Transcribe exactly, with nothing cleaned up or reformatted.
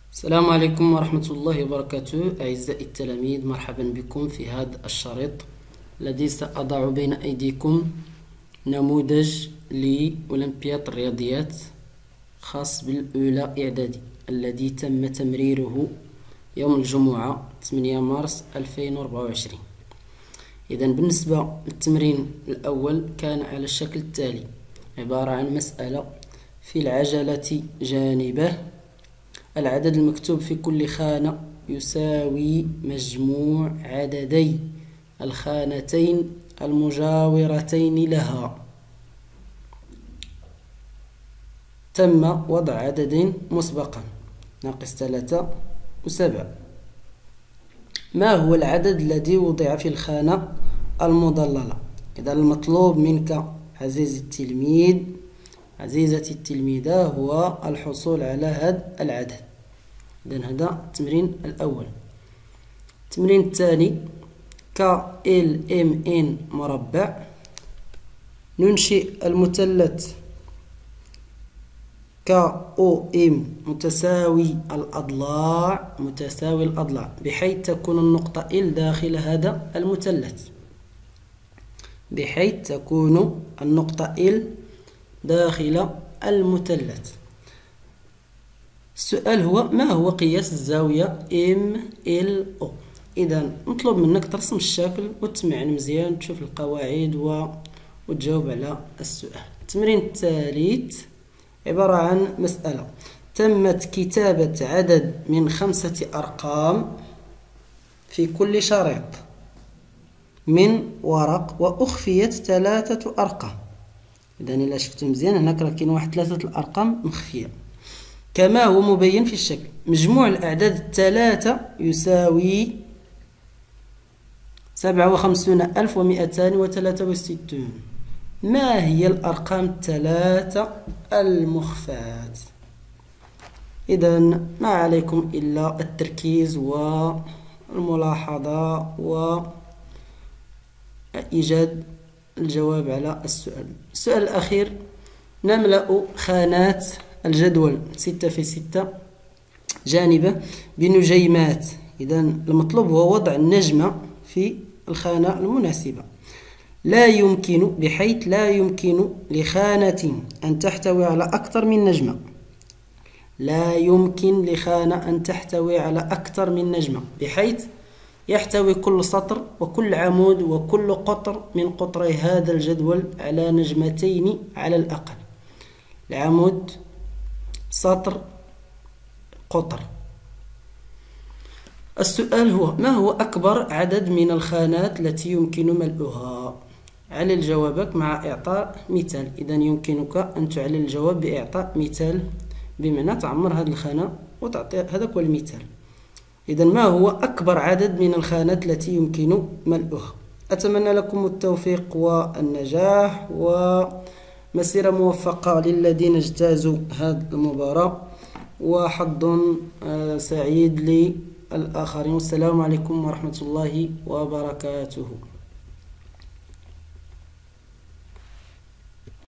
السلام عليكم ورحمة الله وبركاته. أعزائي التلاميذ، مرحبا بكم في هذا الشريط الذي سأضع بين أيديكم نموذج لأولمبياد الرياضيات خاص بالأولى إعدادي الذي تم تمريره يوم الجمعة ثمانية مارس ألفين وأربعة وعشرين. إذا بالنسبة للتمرين الأول كان على الشكل التالي، عبارة عن مسألة: في العجلة جانبه، العدد المكتوب في كل خانة يساوي مجموع عددي الخانتين المجاورتين لها. تم وضع عددين مسبقا ناقص ثلاثة وسبعة. ما هو العدد الذي وضع في الخانة المضللة؟ إذا المطلوب منك عزيزي التلميذ عزيزتي التلميذة هو الحصول على هذا العدد. إذن هذا التمرين الأول. التمرين الثاني: ك ال ام ان مربع، ننشئ المثلث ك او ام متساوي الأضلاع متساوي الأضلاع بحيث تكون النقطة ال داخل هذا المثلث بحيث تكون النقطة ال داخل المثلث. السؤال هو: ما هو قياس الزاوية ام ال او؟ إذا مطلوب منك ترسم الشكل وتمعن مزيان، تشوف القواعد و... وتجاوب على السؤال. التمرين الثالث عبارة عن مسألة: تمت كتابة عدد من خمسة أرقام في كل شريط من ورق وأخفيت ثلاثة أرقام. إذا إلا شفتوا مزيان هناك راه كاين واحد ثلاثة الأرقام مخفية كما هو مبين في الشكل. مجموع الأعداد الثلاثة يساوي سبعة وخمسون ألف ومئتان وثلاثة وستون. ما هي الأرقام الثلاثة المخفاة؟ إذا ما عليكم إلا التركيز والملاحظة وإيجاد الجواب على السؤال. السؤال الأخير: نملأ خانات الجدول ستة في ستة جانبه بنجيمات. إذا المطلوب هو وضع النجمة في الخانة المناسبة. لا يمكن بحيث لا يمكن لخانة أن تحتوي على أكثر من نجمة. لا يمكن لخانة أن تحتوي على أكثر من نجمة بحيث يحتوي كل سطر وكل عمود وكل قطر من قطري هذا الجدول على نجمتين على الأقل. العمود، سطر، قطر. السؤال هو: ما هو أكبر عدد من الخانات التي يمكن ملؤها؟ علل جوابك مع إعطاء مثال. إذا يمكنك أن تعلل الجواب بإعطاء مثال، بمعنى تعمر هذه الخانة وتعطي هذاك هو المثال. إذا ما هو أكبر عدد من الخانات التي يمكن ملؤها؟ أتمنى لكم التوفيق والنجاح ومسيرة موفقة للذين اجتازوا هذه المباراة، وحظ سعيد للآخرين. والسلام عليكم ورحمة الله وبركاته.